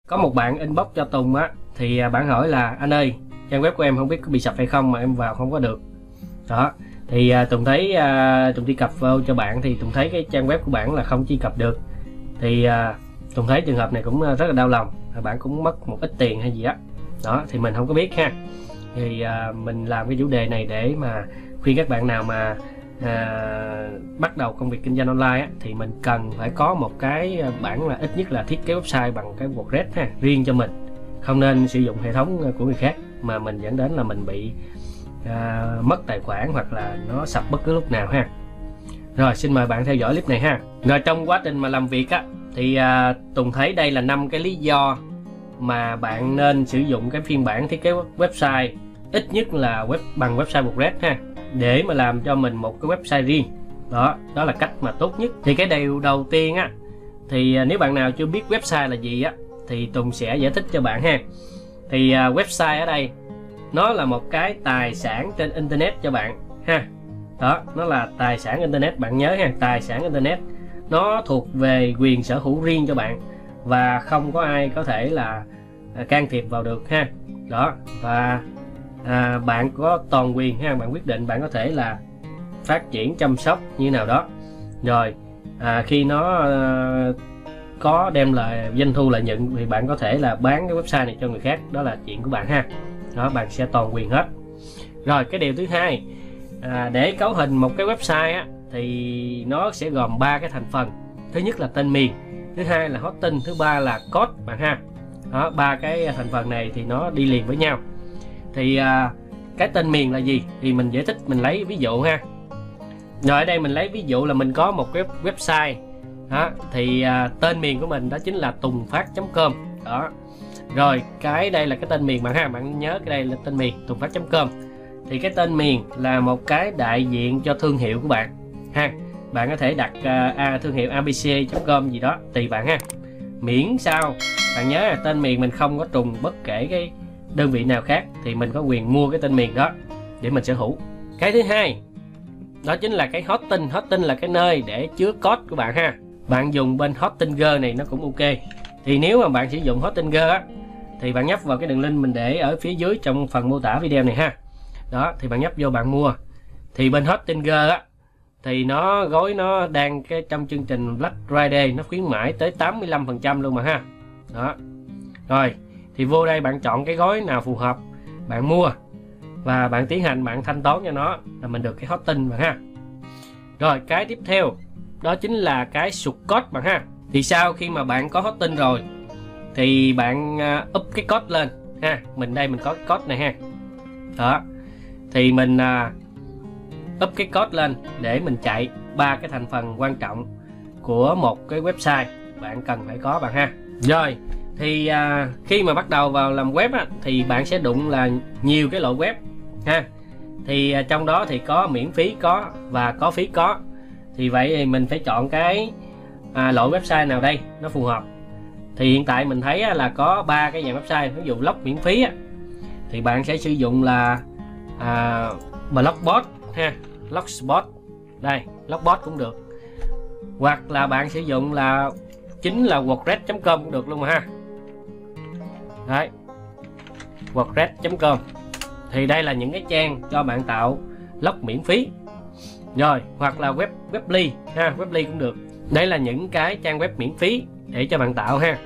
Có một bạn inbox cho Tùng á, thì bạn hỏi là anh ơi, trang web của em không biết có bị sập hay không mà em vào không có được. Đó, thì Tùng thấy Tùng truy cập vào cho bạn thì Tùng thấy cái trang web của bạn là không truy cập được. Thì Tùng thấy trường hợp này cũng rất là đau lòng, bạn cũng mất một ít tiền hay gì đó. Đó, thì mình không có biết ha. Thì mình làm cái chủ đề này để mà khuyên các bạn nào mà bắt đầu công việc kinh doanh online á, thì mình cần phải có một cái bản là ít nhất là thiết kế website bằng cái WordPress ha, riêng cho mình. Không nên sử dụng hệ thống của người khác mà mình dẫn đến là mình bị mất tài khoản hoặc là nó sập bất cứ lúc nào ha. Rồi, xin mời bạn theo dõi clip này ha. Rồi, trong quá trình mà làm việc á, thì Tùng thấy đây là 5 cái lý do mà bạn nên sử dụng cái phiên bản thiết kế website ít nhất là bằng website WordPress ha, để mà làm cho mình một cái website riêng. Đó là cách mà tốt nhất. Thì cái điều đầu tiên á, thì nếu bạn nào chưa biết website là gì á, thì Tùng sẽ giải thích cho bạn ha. Thì website ở đây nó là một cái tài sản trên internet cho bạn ha. Đó, nó là tài sản internet, bạn nhớ ha, tài sản internet. Nó thuộc về quyền sở hữu riêng cho bạn và không có ai có thể là can thiệp vào được ha. Đó, và bạn có toàn quyền ha, bạn quyết định bạn có thể là phát triển, chăm sóc như nào đó. Rồi khi nó có đem lại doanh thu lợi nhuận thì bạn có thể là bán cái website này cho người khác, đó là chuyện của bạn ha. Đó, bạn sẽ toàn quyền hết. Rồi, cái điều thứ hai, để cấu hình một cái website á, thì nó sẽ gồm 3 cái thành phần. Thứ nhất là tên miền, thứ hai là hosting, thứ ba là code bạn ha. Đó, 3 cái thành phần này thì nó đi liền với nhau. Thì cái tên miền là gì thì mình giải thích, mình lấy ví dụ ha. Rồi, ở đây mình lấy ví dụ là mình có một cái website đó, thì tên miền của mình đó chính là tungphat.com. Đó, rồi cái đây là cái tên miền bạn ha, bạn nhớ cái đây là tên miền tungphat.com. thì cái tên miền là một cái đại diện cho thương hiệu của bạn ha. Bạn có thể đặt thương hiệu abc.com gì đó tùy bạn ha, miễn sao bạn nhớ là tên miền mình không có trùng bất kể cái đơn vị nào khác thì mình có quyền mua cái tên miền đó để mình sở hữu. Cái thứ hai đó chính là cái hosting. Hosting là cái nơi để chứa code của bạn ha. Bạn dùng bên Hostinger này nó cũng ok. Thì nếu mà bạn sử dụng Hostinger á, thì bạn nhấp vào cái đường link mình để ở phía dưới trong phần mô tả video này ha. Đó, thì bạn nhấp vô bạn mua. Thì bên Hostinger á, thì nó gói nó đang trong chương trình Black Friday, nó khuyến mãi tới 85% luôn mà ha. Đó. Rồi, thì vô đây bạn chọn cái gói nào phù hợp, bạn mua và bạn tiến hành bạn thanh toán cho nó là mình được cái hosting bạn ha. Rồi, cái tiếp theo đó chính là cái source code bạn ha. Thì sau khi mà bạn có hosting rồi thì bạn up cái code lên ha. Mình đây mình có cái code này ha. Đó. Thì mình up cái code lên để mình chạy 3 cái thành phần quan trọng của một cái website bạn cần phải có bạn ha. Rồi, thì khi mà bắt đầu vào làm web á, thì bạn sẽ đụng là nhiều cái loại web ha. Thì trong đó thì có miễn phí có và có phí có. Thì vậy thì mình phải chọn cái loại website nào đây nó phù hợp. Thì hiện tại mình thấy là có 3 cái dạng website. Ví dụ blog miễn phí á, thì bạn sẽ sử dụng là Blogspot ha, Blogspot đây, Blogspot cũng được, hoặc là bạn sử dụng là chính là WordPress.com cũng được luôn mà ha. Đấy, WordPress.com. Thì đây là những cái trang cho bạn tạo blog miễn phí. Rồi, hoặc là Webly ha, Webly cũng được. Đây là những cái trang web miễn phí để cho bạn tạo ha.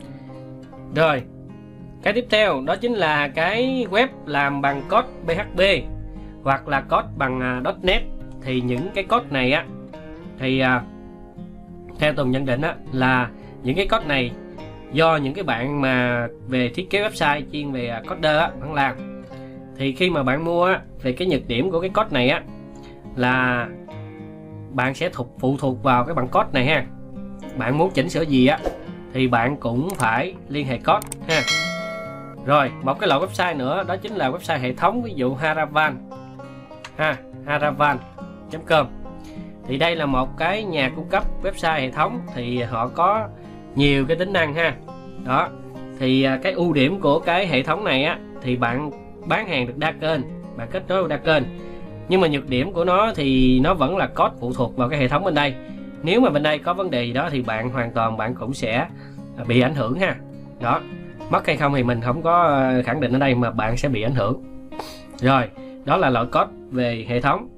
Rồi, cái tiếp theo đó chính là cái web làm bằng code PHP hoặc là code bằng .NET. Thì những cái code này á, thì theo Tùng nhận định á, là những cái code này do những cái bạn mà về thiết kế website chuyên về coder á, bạn làm. Thì khi mà bạn mua á, về cái nhược điểm của cái code này á, là bạn sẽ phụ thuộc vào cái bản code này ha. Bạn muốn chỉnh sửa gì á thì bạn cũng phải liên hệ code ha. Rồi, một cái loại website nữa đó chính là website hệ thống, ví dụ Haravan ha, haravan.com. Thì đây là một cái nhà cung cấp website hệ thống, thì họ có nhiều cái tính năng ha. Đó, thì cái ưu điểm của cái hệ thống này á, thì bạn bán hàng được đa kênh, bạn kết nối đa kênh. Nhưng mà nhược điểm của nó thì nó vẫn là code phụ thuộc vào cái hệ thống bên đây. Nếu mà bên đây có vấn đề gì đó thì bạn hoàn toàn bạn cũng sẽ bị ảnh hưởng ha. Đó, mất hay không thì mình không có khẳng định ở đây, mà bạn sẽ bị ảnh hưởng. Rồi, đó là loại code về hệ thống.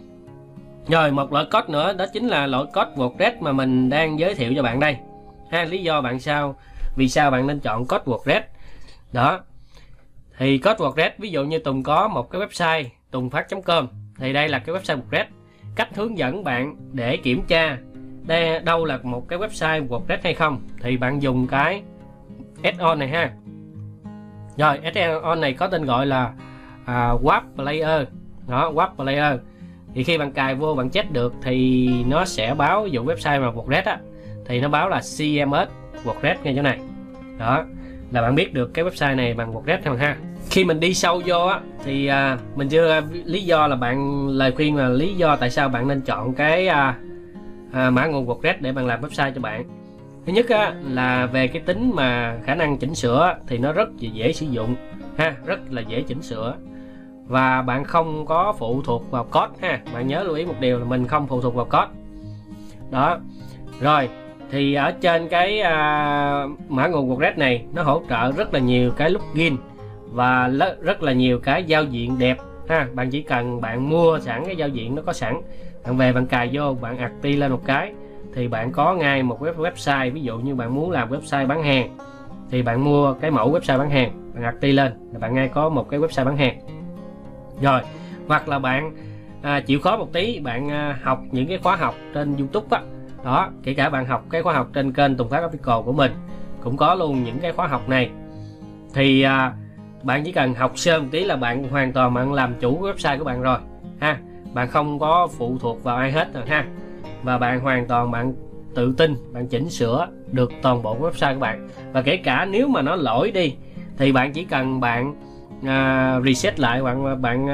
Rồi, một loại code nữa đó chính là loại code WordPress mà mình đang giới thiệu cho bạn đây ha. Lý do vì sao bạn nên chọn code WordPress. Đó, thì code WordPress, ví dụ như Tùng có một cái website tungphat.com, thì đây là cái website WordPress. Cách hướng dẫn bạn để kiểm tra đâu là một cái website WordPress hay không, thì bạn dùng cái add-on này ha. Rồi, add-on này có tên gọi là Web Player. Đó, Web Player. Thì khi bạn cài vô, bạn check được thì nó sẽ báo dụ website mà WordPress á, thì nó báo là CMS WordPress ngay chỗ này. Đó, là bạn biết được cái website này bằng WordPress không ha. Khi mình đi sâu vô á, thì mình chưa lý do là lời khuyên là lý do tại sao bạn nên chọn cái mã nguồn WordPress để bạn làm website cho bạn. Thứ nhất á, là về cái tính mà khả năng chỉnh sửa thì nó rất dễ sử dụng ha, rất là dễ chỉnh sửa, và bạn không có phụ thuộc vào code ha. Bạn nhớ lưu ý một điều là mình không phụ thuộc vào code. Đó. Rồi, thì ở trên cái mã nguồn WordPress này nó hỗ trợ rất là nhiều cái plugin và rất là nhiều cái giao diện đẹp ha. Bạn chỉ cần bạn mua sẵn cái giao diện nó có sẵn, bạn về bạn cài vô, bạn active lên một cái thì bạn có ngay một website. Ví dụ như bạn muốn làm website bán hàng thì bạn mua cái mẫu website bán hàng, bạn active lên là bạn ngay có một cái website bán hàng. Rồi, hoặc là bạn chịu khó một tí, bạn học những cái khóa học trên YouTube á. Đó, kể cả bạn học cái khóa học trên kênh Tùng Phát Official của mình cũng có luôn những cái khóa học này. Thì bạn chỉ cần học sơ một tí là bạn hoàn toàn bạn làm chủ cái website của bạn rồi ha. Bạn không có phụ thuộc vào ai hết rồi ha. Và bạn hoàn toàn bạn tự tin, bạn chỉnh sửa được toàn bộ website của bạn. Và kể cả nếu mà nó lỗi đi thì bạn chỉ cần bạn reset lại, bạn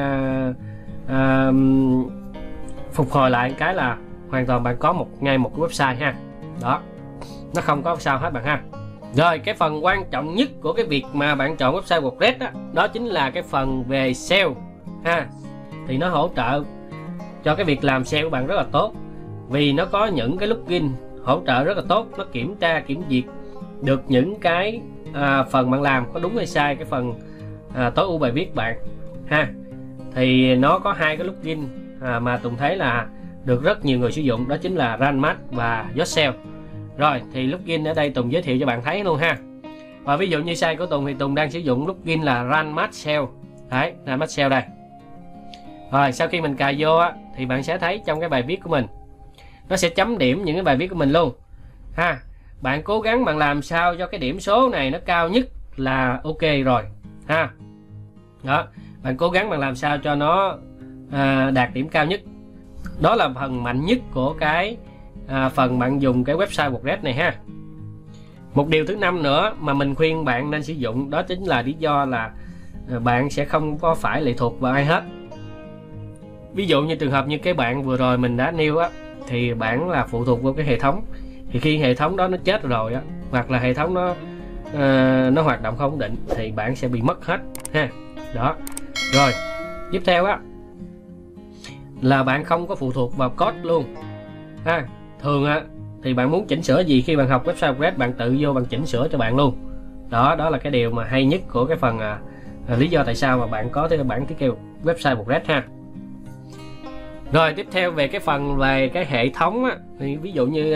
phục hồi lại cái là hoàn toàn bạn có ngay một cái website ha. Đó, nó không có sao hết bạn ha. Rồi, cái phần quan trọng nhất của cái việc mà bạn chọn website WordPress đó chính là cái phần về SEO ha. Thì nó hỗ trợ cho cái việc làm SEO của bạn rất là tốt, vì nó có những cái plugin hỗ trợ rất là tốt. Nó kiểm tra kiểm duyệt được những cái phần bạn làm có đúng hay sai, cái phần tối ưu bài viết bạn ha. Thì nó có hai cái plugin mà Tùng thấy là được rất nhiều người sử dụng, đó chính là Rank và Yourself. Rồi, thì plugin ở đây Tùng giới thiệu cho bạn thấy luôn ha. Và ví dụ như site của Tùng thì Tùng đang sử dụng plugin là Rank SEO. Đấy, Rank SEO đây. Rồi, sau khi mình cài vô á, thì bạn sẽ thấy trong cái bài viết của mình nó sẽ chấm điểm những cái bài viết của mình luôn ha. Bạn cố gắng bạn làm sao cho cái điểm số này nó cao nhất là ok rồi ha. Đó, bạn cố gắng bạn làm sao cho nó đạt điểm cao nhất. Đó là phần mạnh nhất của cái phần bạn dùng cái website WordPress này ha. Một điều thứ 5 nữa mà mình khuyên bạn nên sử dụng, đó chính là lý do là bạn sẽ không có phải lệ thuộc vào ai hết. Ví dụ như trường hợp như cái bạn vừa rồi mình đã nêu á, thì bạn là phụ thuộc vào cái hệ thống. Thì khi hệ thống đó nó chết rồi á, hoặc là hệ thống nó hoạt động không ổn định thì bạn sẽ bị mất hết ha. Đó. Rồi, tiếp theo á là bạn không có phụ thuộc vào code luôn ha. Thường á thì bạn muốn chỉnh sửa gì khi bạn học website WordPress, bạn tự vô bạn chỉnh sửa cho bạn luôn. Đó là cái điều mà hay nhất của cái phần lý do tại sao mà bạn có cái bản thiết kế website WordPress ha. Rồi, tiếp theo về cái phần về cái hệ thống á, thì ví dụ như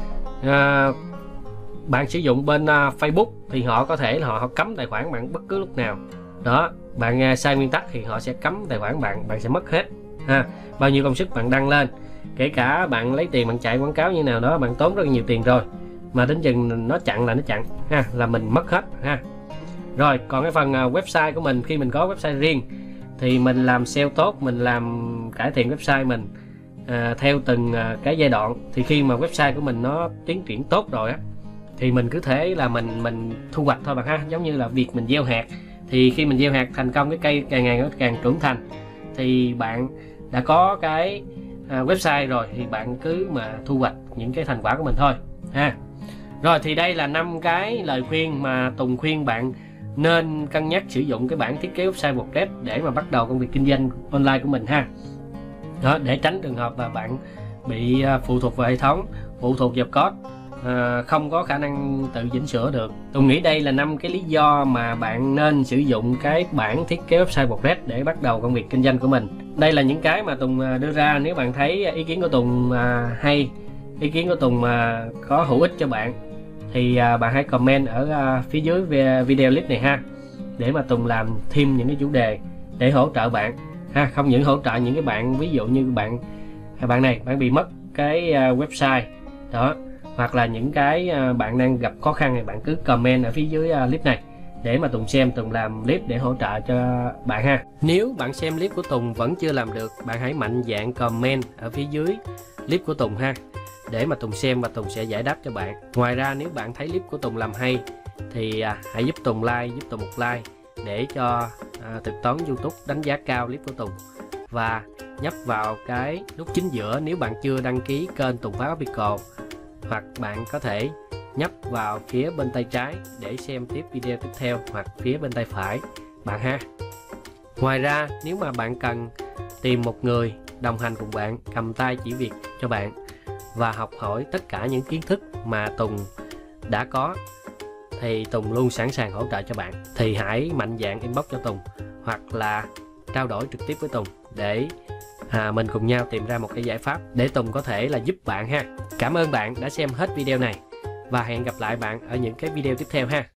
bạn sử dụng bên Facebook thì họ có thể là họ cấm tài khoản bạn bất cứ lúc nào. Đó, bạn sai nguyên tắc thì họ sẽ cấm tài khoản bạn sẽ mất hết ha. Bao nhiêu công sức bạn đăng lên, kể cả bạn lấy tiền bạn chạy quảng cáo như nào đó, bạn tốn rất nhiều tiền rồi, mà đến chừng nó chặn là nó chặn ha, là mình mất hết ha. Rồi, còn cái phần website của mình, khi mình có website riêng thì mình làm SEO tốt, mình làm cải thiện website mình theo từng cái giai đoạn. Thì khi mà website của mình nó tiến triển tốt rồi á, thì mình cứ thể là mình thu hoạch thôi bạn ha. Giống như là việc mình gieo hạt, thì khi mình gieo hạt thành công, cái cây càng ngày nó càng trưởng thành, thì bạn đã có cái website rồi thì bạn cứ mà thu hoạch những cái thành quả của mình thôi ha. Rồi, thì đây là 5 cái lời khuyên mà Tùng khuyên bạn nên cân nhắc sử dụng cái bản thiết kế website WordPress để mà bắt đầu công việc kinh doanh online của mình ha. Đó, để tránh trường hợp mà bạn bị phụ thuộc vào hệ thống, phụ thuộc vào code, không có khả năng tự chỉnh sửa được. Tùng nghĩ đây là 5 cái lý do mà bạn nên sử dụng cái bản thiết kế website WordPress để bắt đầu công việc kinh doanh của mình. Đây là những cái mà Tùng đưa ra. Nếu bạn thấy ý kiến của Tùng hay, ý kiến của Tùng có hữu ích cho bạn thì bạn hãy comment ở phía dưới video clip này ha, để mà Tùng làm thêm những cái chủ đề để hỗ trợ bạn ha. Không những hỗ trợ những cái bạn, ví dụ như bạn này, bạn bị mất cái website đó, hoặc là những cái bạn đang gặp khó khăn thì bạn cứ comment ở phía dưới clip này để mà Tùng xem, Tùng làm clip để hỗ trợ cho bạn ha. Nếu bạn xem clip của Tùng vẫn chưa làm được, bạn hãy mạnh dạn comment ở phía dưới clip của Tùng ha, để mà Tùng xem và Tùng sẽ giải đáp cho bạn. Ngoài ra nếu bạn thấy clip của Tùng làm hay thì hãy giúp Tùng like, giúp Tùng một like để cho Thực toán YouTube đánh giá cao clip của Tùng, và nhấp vào cái nút chính giữa nếu bạn chưa đăng ký kênh Tùng Phát Official, hoặc bạn có thể nhấp vào phía bên tay trái để xem tiếp video tiếp theo, hoặc phía bên tay phải bạn ha. Ngoài ra nếu mà bạn cần tìm một người đồng hành cùng bạn, cầm tay chỉ việc cho bạn và học hỏi tất cả những kiến thức mà Tùng đã có, thì Tùng luôn sẵn sàng hỗ trợ cho bạn. Thì hãy mạnh dạn inbox cho Tùng hoặc là trao đổi trực tiếp với Tùng để mình cùng nhau tìm ra một cái giải pháp để Tùng có thể là giúp bạn ha. Cảm ơn bạn đã xem hết video này và hẹn gặp lại bạn ở những cái video tiếp theo ha.